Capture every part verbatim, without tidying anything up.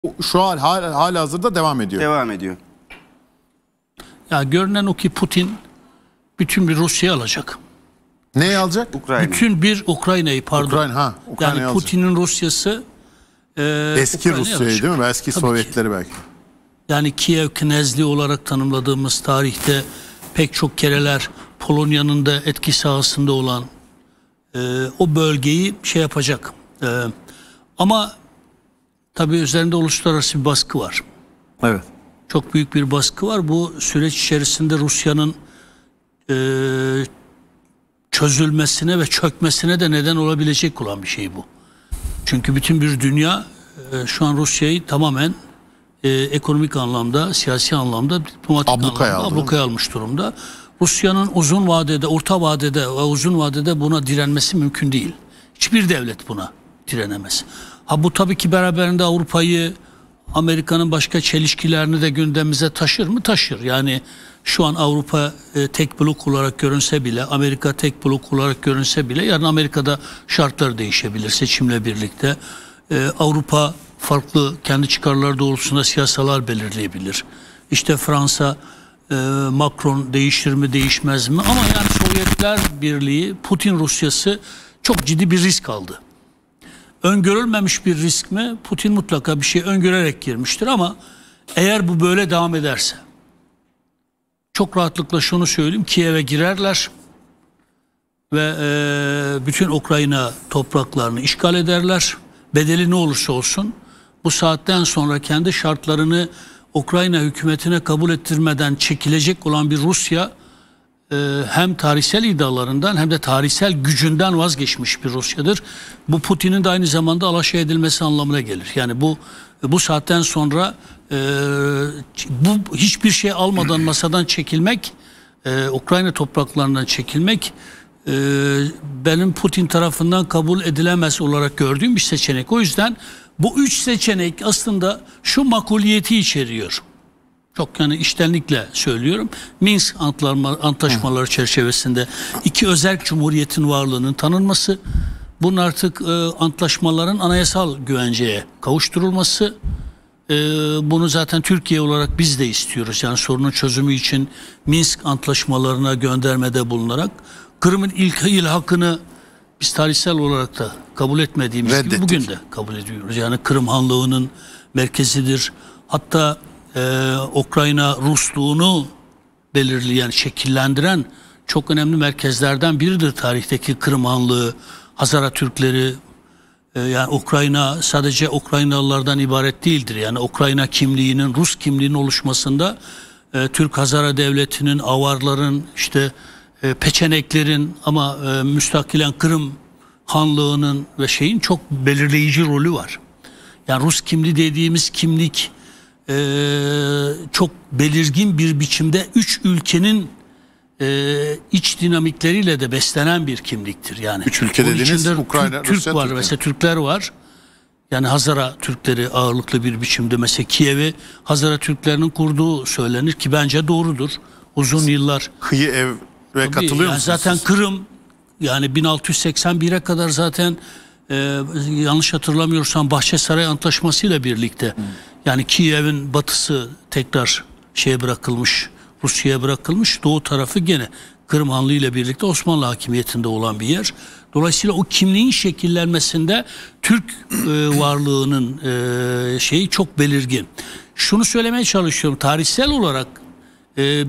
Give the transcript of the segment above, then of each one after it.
Şu an hala, hala hazırda devam ediyor. Devam ediyor. Ya görünen o ki Putin bütün bir Rusya'yı alacak. Neyi alacak? Ukrayna. Bütün bir Ukrayna'yı pardon. Ukrayna, ha, Ukrayna'yı yani Putin'in Rusya'sı e, eski Rusya'yı değil mi? Eski Tabii Sovyetleri ki. belki. Yani Kiev Knezli olarak tanımladığımız tarihte pek çok kereler Polonya'nın da etki sahasında olan e, o bölgeyi şey yapacak. E, ama tabii üzerinde uluslararası bir baskı var. Evet. Çok büyük bir baskı var. Bu süreç içerisinde Rusya'nın e, çözülmesine ve çökmesine de neden olabilecek olan bir şey bu. Çünkü bütün bir dünya e, şu an Rusya'yı tamamen e, ekonomik anlamda, siyasi anlamda, diplomatik ablukaya anlamda aldı, ablukaya almış durumda. Rusya'nın uzun vadede, orta vadede ve uzun vadede buna direnmesi mümkün değil. Hiçbir devlet buna direnemez. Ha bu tabii ki beraberinde Avrupa'yı, Amerika'nın başka çelişkilerini de gündemimize taşır mı? Taşır. Yani şu an Avrupa e, tek blok olarak görünse bile, Amerika tek blok olarak görünse bile yarın Amerika'da şartlar değişebilir seçimle birlikte. E, Avrupa farklı kendi çıkarları doğrultusunda siyasalar belirleyebilir. İşte Fransa, e, Macron değişir mi değişmez mi? Ama yani Sovyetler Birliği, Putin Rusyası çok ciddi bir risk aldı. Öngörülmemiş bir risk mi? Putin mutlaka bir şey öngörerek girmiştir ama eğer bu böyle devam ederse çok rahatlıkla şunu söyleyeyim, Kiev'e girerler ve e, bütün Ukrayna topraklarını işgal ederler. Bedeli ne olursa olsun bu saatten sonra kendi şartlarını Ukrayna hükümetine kabul ettirmeden çekilecek olan bir Rusya hem tarihsel iddialarından hem de tarihsel gücünden vazgeçmiş bir Rusya'dır. Bu Putin'in de aynı zamanda alaşağı edilmesi anlamına gelir. Yani bu bu saatten sonra e, bu hiçbir şey almadan masadan çekilmek, e, Ukrayna topraklarından çekilmek e, benim Putin tarafından kabul edilemez olarak gördüğüm bir seçenek. O yüzden bu üç seçenek aslında şu makuliyeti içeriyor. Çok yani içtenlikle söylüyorum. Minsk antlaşmaları çerçevesinde iki özerk cumhuriyetin varlığının tanınması, bunun artık e, antlaşmaların anayasal güvenceye kavuşturulması, e, bunu zaten Türkiye olarak biz de istiyoruz. Yani sorunun çözümü için Minsk antlaşmalarına göndermede bulunarak Kırım'ın ilk ilhakını biz tarihsel olarak da kabul etmediğimiz Reddettik. gibi bugün de kabul ediyoruz. Yani Kırım Hanlığı'nın merkezidir. Hatta Ee, Ukrayna Rusluğunu belirleyen, şekillendiren çok önemli merkezlerden biridir tarihteki Kırım Hanlığı, Hazara Türkleri. Ee, yani Ukrayna sadece Ukraynalılardan ibaret değildir. Yani Ukrayna kimliğinin, Rus kimliğinin oluşmasında e, Türk Hazara Devleti'nin, Avarların, işte e, Peçeneklerin ama e, müstakilen Kırım Hanlığı'nın ve şeyin çok belirleyici rolü var. Yani Rus kimliği dediğimiz kimlik Ee, çok belirgin bir biçimde üç ülkenin e, iç dinamikleriyle de beslenen bir kimliktir. Yani üç ülke dediğiniz Ukrayna, Türk, Rusya, var Türkiye. Mesela Türkler var. Yani Hazara Türkleri ağırlıklı bir biçimde mesela Kiev'i Hazara Türklerinin kurduğu söylenir ki bence doğrudur. Uzun yıllar. Kıyı ev ve katılıyor yani musunuz? Zaten Kırım yani bin altı yüz seksen bire kadar zaten e, yanlış hatırlamıyorsam Bahçesaray Antlaşması ile birlikte hmm. yani Kiev'in batısı tekrar şeye bırakılmış, Rusya'ya bırakılmış, doğu tarafı gene Kırım Hanlığı ile birlikte Osmanlı hakimiyetinde olan bir yer. Dolayısıyla o kimliğin şekillenmesinde Türk e, varlığının e, şeyi çok belirgin. Şunu söylemeye çalışıyorum, tarihsel olarak e, e,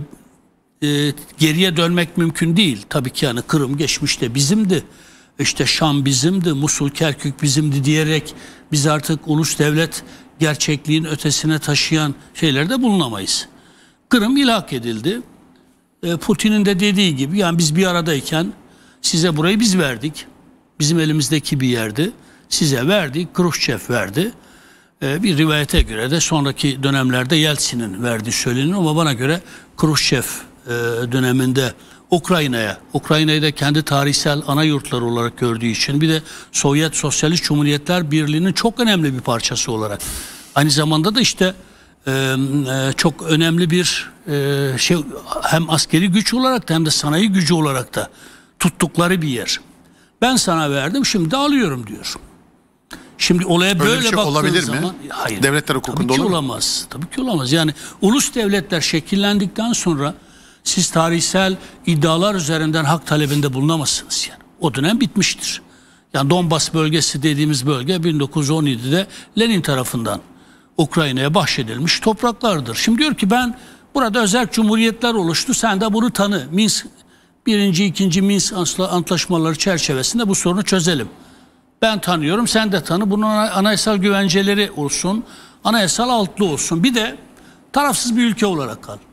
geriye dönmek mümkün değil. Tabii ki yani Kırım geçmişte bizimdi, işte Şam bizimdi, Musul, Kerkük bizimdi diyerek biz artık ulus devlet gerçekliğin ötesine taşıyan şeylerde bulunamayız. Kırım ilhak edildi. E, Putin'in de dediği gibi yani biz bir aradayken size burayı biz verdik. Bizim elimizdeki bir yerdi. Size verdik. Kruşçev verdi. E, bir rivayete göre de sonraki dönemlerde Yeltsin'in verdiği söyleniyor ama bana göre Kruşçev e, döneminde Ukrayna'ya, Ukrayna'yı da kendi tarihsel ana yurtları olarak gördüğü için bir de Sovyet Sosyalist Cumhuriyetler Birliği'nin çok önemli bir parçası olarak. Aynı zamanda da işte e, e, çok önemli bir e, şey hem askeri güç olarak da hem de sanayi gücü olarak da tuttukları bir yer. Ben sana verdim, şimdi de alıyorum diyor. Şimdi olaya böyle bir şey baktığın olabilir zaman... mi? Hayır. Devletler hukukunda tabii ki olur mu? olamaz. Tabii ki olamaz. Yani ulus devletler şekillendikten sonra siz tarihsel iddialar üzerinden hak talebinde bulunamazsınız yani. O dönem bitmiştir. Yani Donbas bölgesi dediğimiz bölge bin dokuz yüz on yedide Lenin tarafından Ukrayna'ya bahşedilmiş topraklardır. Şimdi diyor ki ben burada özel cumhuriyetler oluştu, sen de bunu tanı. Minsk birinci, ikinci Minsk antlaşmaları çerçevesinde bu sorunu çözelim. Ben tanıyorum, sen de tanı. Bunun anayasal güvenceleri olsun, anayasal altlı olsun. Bir de tarafsız bir ülke olarak kal.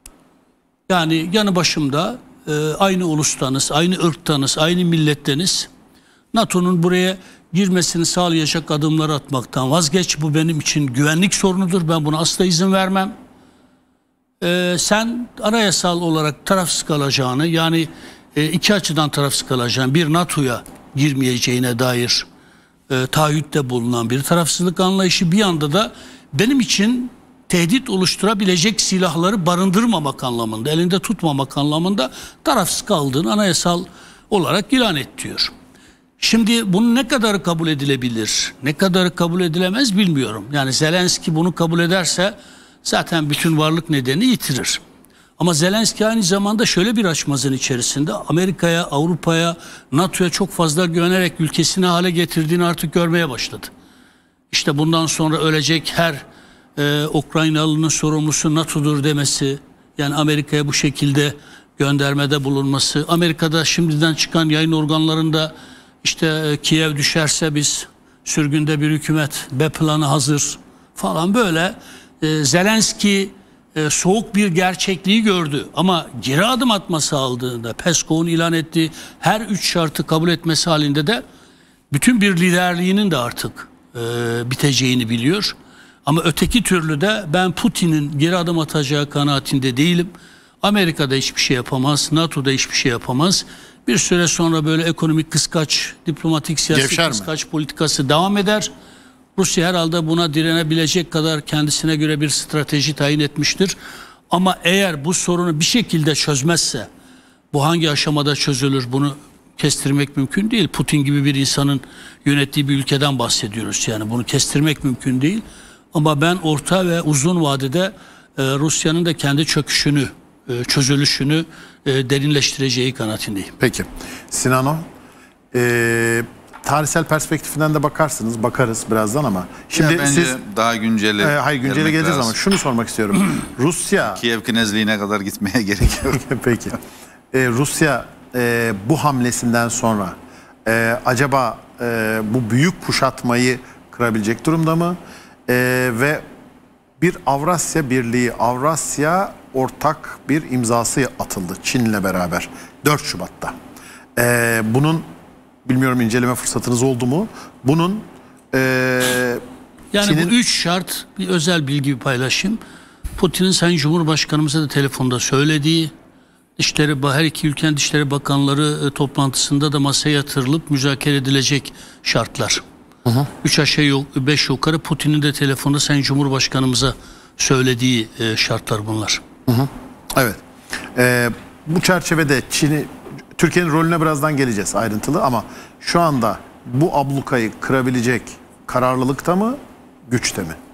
Yani yanı başımda e, aynı ulustanız, aynı ırktanız, aynı milletteniz. NATO'nun buraya girmesini sağlayacak adımları atmaktan vazgeç. Bu benim için güvenlik sorunudur. Ben buna asla izin vermem. Ee, sen anayasal olarak tarafsız kalacağını, yani e, iki açıdan tarafsız kalacağını, bir NATO'ya girmeyeceğine dair e, taahhütte bulunan bir tarafsızlık anlayışı, bir yanda da benim için tehdit oluşturabilecek silahları barındırmamak anlamında, elinde tutmamak anlamında tarafsız kaldığını anayasal olarak ilan et diyor. Şimdi bunu ne kadar kabul edilebilir, ne kadar kabul edilemez bilmiyorum. Yani Zelenski bunu kabul ederse zaten bütün varlık nedeni yitirir. Ama Zelenski aynı zamanda şöyle bir açmazın içerisinde Amerika'ya, Avrupa'ya, NATO'ya çok fazla güvenerek ülkesini hale getirdiğini artık görmeye başladı. İşte bundan sonra ölecek her e, Ukraynalı'nın sorumlusu NATO'dur demesi, yani Amerika'ya bu şekilde göndermede bulunması, Amerika'da şimdiden çıkan yayın organlarında işte e, Kiev düşerse biz sürgünde bir hükümet, B planı hazır falan, böyle e, Zelenski e, soğuk bir gerçekliği gördü. Ama geri adım atması aldığında, Peskov'un ilan ettiği her üç şartı kabul etmesi halinde de bütün bir liderliğinin de artık e, biteceğini biliyor. Ama öteki türlü de ben Putin'in geri adım atacağı kanaatinde değilim. Amerika'da hiçbir şey yapamaz, NATO'da hiçbir şey yapamaz. Bir süre sonra böyle ekonomik kıskaç, diplomatik siyasi Gevşer kıskaç mi? politikası devam eder. Rusya herhalde buna direnebilecek kadar kendisine göre bir strateji tayin etmiştir. Ama eğer bu sorunu bir şekilde çözmezse, bu hangi aşamada çözülür bunu kestirmek mümkün değil. Putin gibi bir insanın yönettiği bir ülkeden bahsediyoruz. Yani bunu kestirmek mümkün değil. Ama ben orta ve uzun vadede e, Rusya'nın da kendi çöküşünü, e, çözülüşünü e, derinleştireceği kanaatindeyim. Peki. Sinano, e, tarihsel perspektifinden de bakarsınız, bakarız birazdan ama. Şimdi ya bence siz daha günceli. e, hayır güncele geleceğiz lazım. ama şunu sormak istiyorum. Rusya. Kiev Knezliğine kadar gitmeye gerek yok. Peki. E, Rusya e, bu hamlesinden sonra e, acaba e, bu büyük kuşatmayı kırabilecek durumda mı? E, ve bir Avrasya Birliği, Avrasya ortak bir imzası atıldı Çin'le beraber dört Şubat'ta. E, bunun bilmiyorum inceleme fırsatınız oldu mu? Bunun e, Yani Çin'in... bu üç şart, bir özel bilgi paylaşayım. Putin'in Sayın Cumhurbaşkanımıza da telefonda söylediği, Dışişleri, her iki ülkenin Dışişleri Bakanları e, toplantısında da masaya yatırılıp müzakere edilecek şartlar. Hı hı. Üç aşağı yok, beş yukarı Putin'in de telefonda Sayın Cumhurbaşkanımıza söylediği e, şartlar bunlar. Hı hı. Evet. E, bu çerçevede Çin'i, Türkiye'nin rolüne birazdan geleceğiz ayrıntılı ama şu anda bu ablukayı kırabilecek kararlılıkta mı, güçte mi?